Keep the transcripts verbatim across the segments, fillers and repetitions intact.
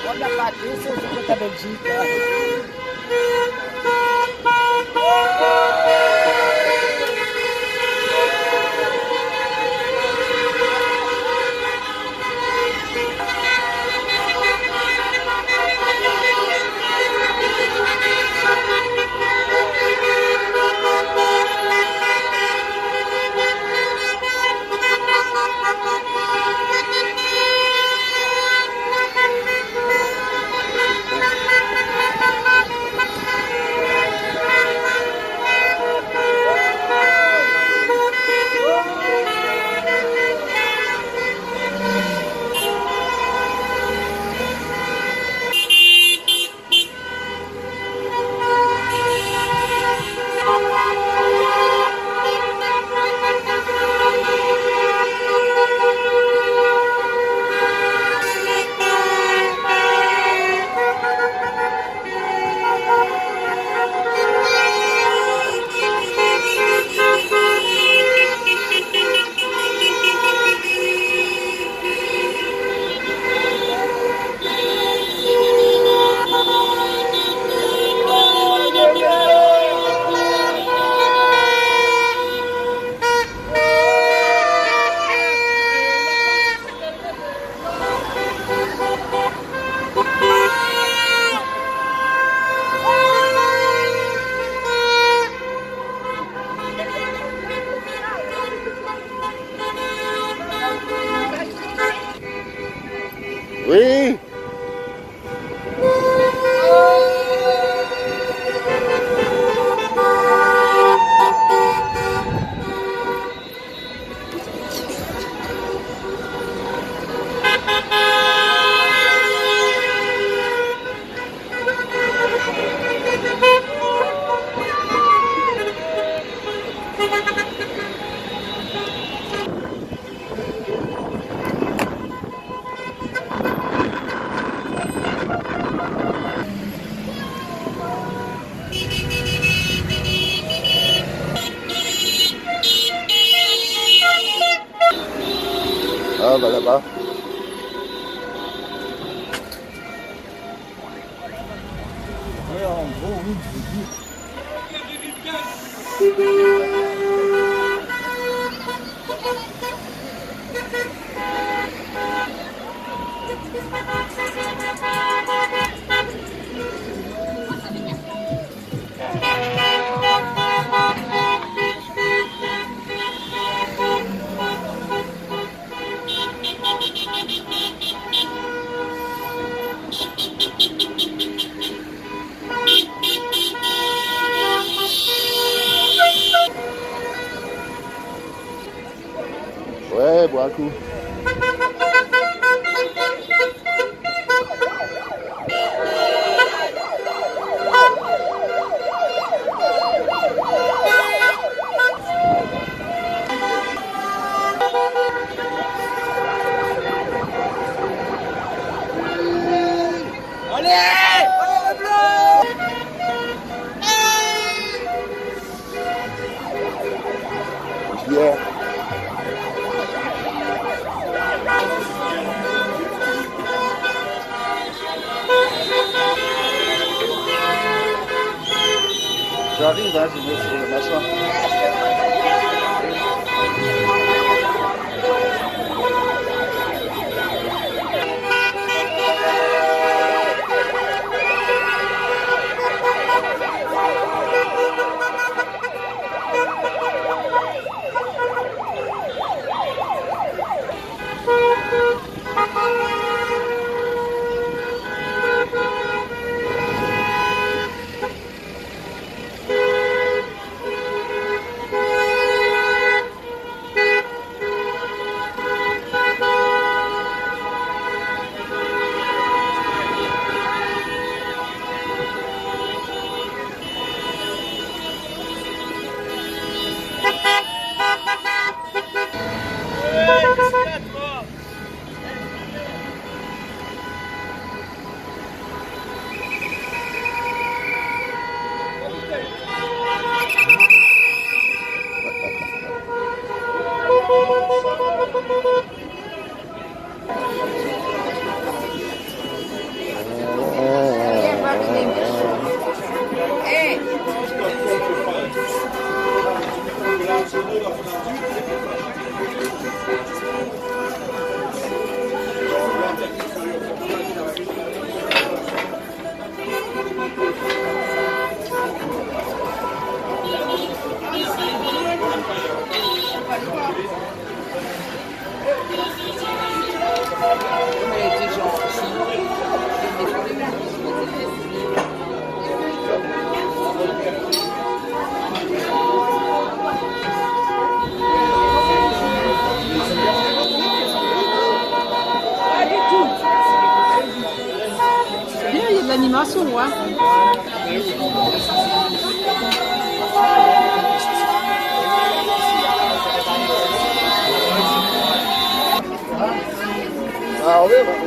Olha a Patrícia e a Benedita. Oui. Ah bah là-bas. Ouais, en gros, oui, Ouais, bois un coup. Yeah. J'arrive, hein, je vais sur le machin. Il y a de l'animation, ouais. Ah oui, bah,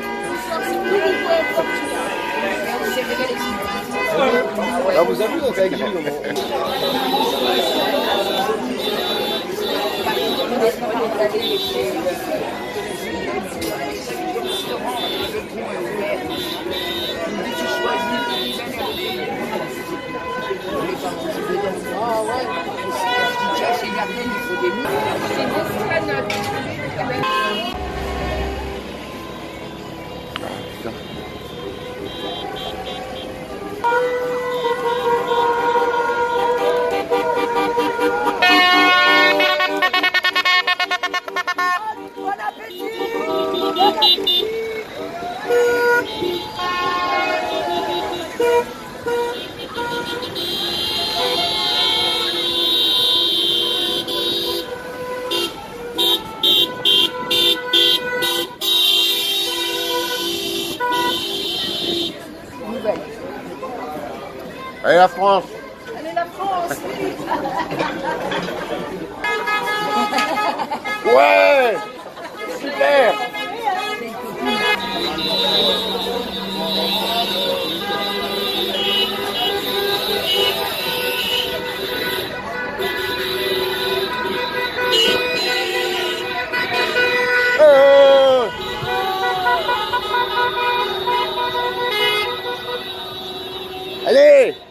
ah, vous avez vu donc avec lui, Ah ouais, si tu as chez Garden, il faut des murs. C'est bon, la note. Bon appétit! Bon appétit! allez la France. Allez la France! Ouais, super. Euh. Allez.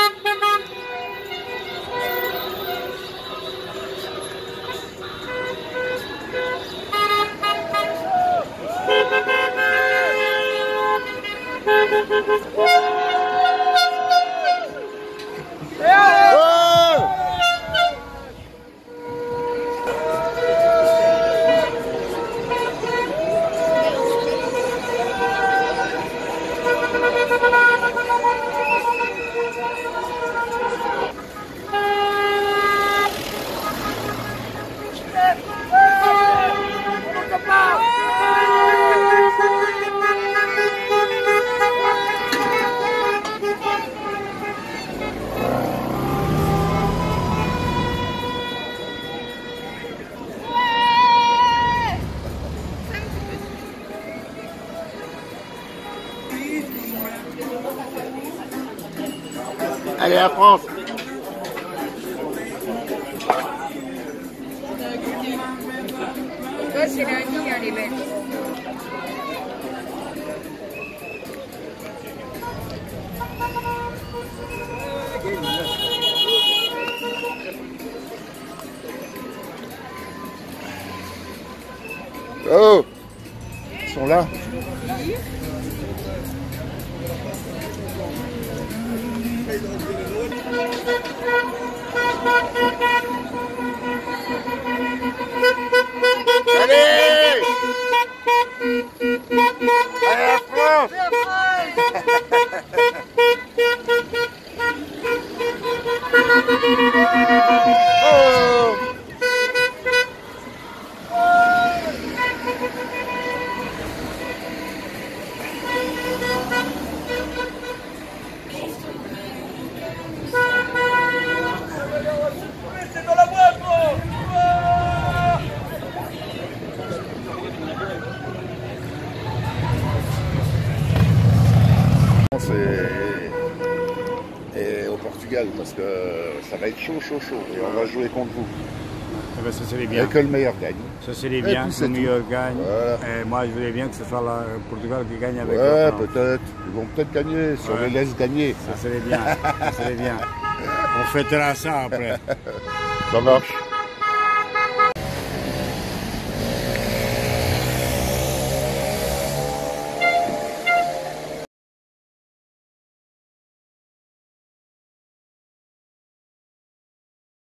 Allez la France. Ça, c'est la vie, hein, les belles. Oh, ils sont là. Allez! Allez la France! Oh! Et au Portugal parce que ça va être chaud, chaud, chaud et on va jouer contre vous. Eh ben, ça serait bien. Et que le meilleur gagne. Ça serait bien que le meilleur gagne. Voilà. Et moi, je voulais bien que ce soit le Portugal qui gagne avec ouais, la France. peut-être. Ils vont peut-être gagner si on Ouais. les laisse gagner. Ça serait bien. Ça serait bien. On fêtera ça après. Ça marche.